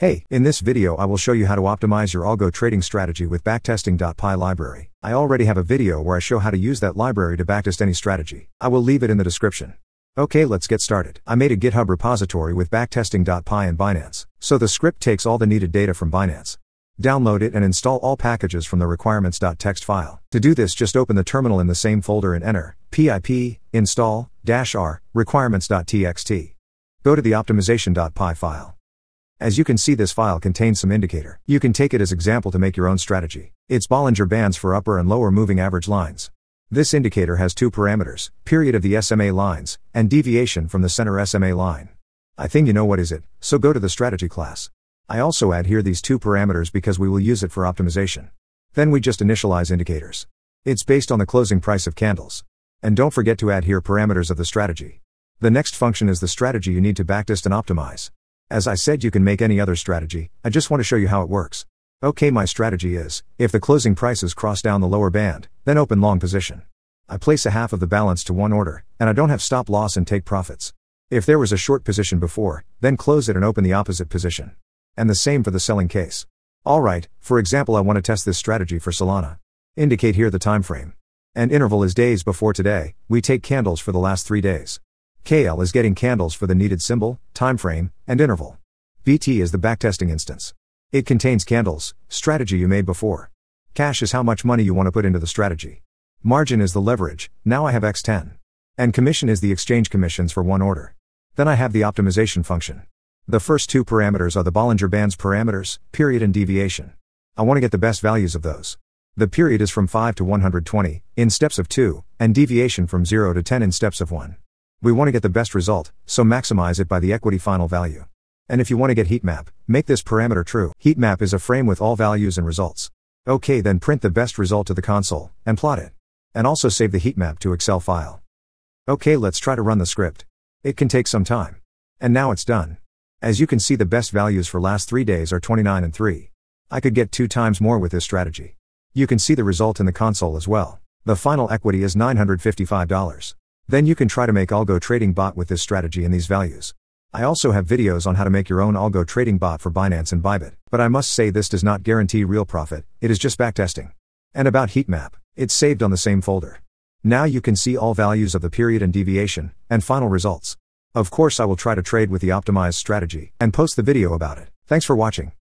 Hey, in this video I will show you how to optimize your algo trading strategy with backtesting.py library. I already have a video where I show how to use that library to backtest any strategy. I will leave it in the description. Okay, let's get started. I made a GitHub repository with backtesting.py and Binance, so the script takes all the needed data from Binance. Download it and install all packages from the requirements.txt file. To do this, just open the terminal in the same folder and enter pip install -r requirements.txt. Go to the optimization.py file. As you can see, this file contains some indicator. You can take it as example to make your own strategy. It's Bollinger Bands for upper and lower moving average lines. This indicator has two parameters, period of the SMA lines, and deviation from the center SMA line. I think you know what is it, so go to the strategy class. I also add here these two parameters because we will use it for optimization. Then we just initialize indicators. It's based on the closing price of candles. And don't forget to add here parameters of the strategy. The next function is the strategy you need to backtest and optimize. As I said, you can make any other strategy, I just want to show you how it works. Okay, my strategy is, if the closing prices cross down the lower band, then open long position. I place a half of the balance to one order, and I don't have stop loss and take profits. If there was a short position before, then close it and open the opposite position. And the same for the selling case. Alright, for example, I want to test this strategy for Solana. Indicate here the time frame. And interval is days before today, we take candles for the last 3 days. KL is getting candles for the needed symbol, time frame, and interval. BT is the backtesting instance. It contains candles, strategy you made before. Cash is how much money you want to put into the strategy. Margin is the leverage, now I have X10. And commission is the exchange commissions for one order. Then I have the optimization function. The first two parameters are the Bollinger Bands parameters, period and deviation. I want to get the best values of those. The period is from 5 to 120, in steps of 2, and deviation from 0 to 10 in steps of 1. We want to get the best result, so maximize it by the equity final value. And if you want to get heat map, make this parameter true. Heat map is a frame with all values and results. Okay, then print the best result to the console, and plot it. And also save the heat map to Excel file. Okay, let's try to run the script. It can take some time. And now it's done. As you can see, the best values for last 3 days are 29 and 3. I could get 2 times more with this strategy. You can see the result in the console as well. The final equity is $955. Then you can try to make Algo trading bot with this strategy and these values. I also have videos on how to make your own Algo trading bot for Binance and Bybit, but I must say this does not guarantee real profit, it is just backtesting. And about heat map, it's saved on the same folder. Now you can see all values of the period and deviation, and final results. Of course, I will try to trade with the optimized strategy, and post the video about it. Thanks for watching.